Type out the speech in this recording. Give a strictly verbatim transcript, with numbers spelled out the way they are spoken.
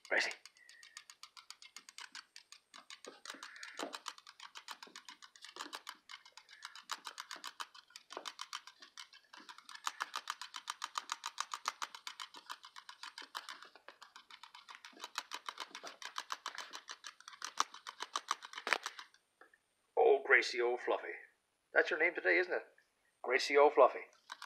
Gracie. Oh, Gracie, oh, Fluffy. That's your name today, isn't it? Gracie, oh, Fluffy.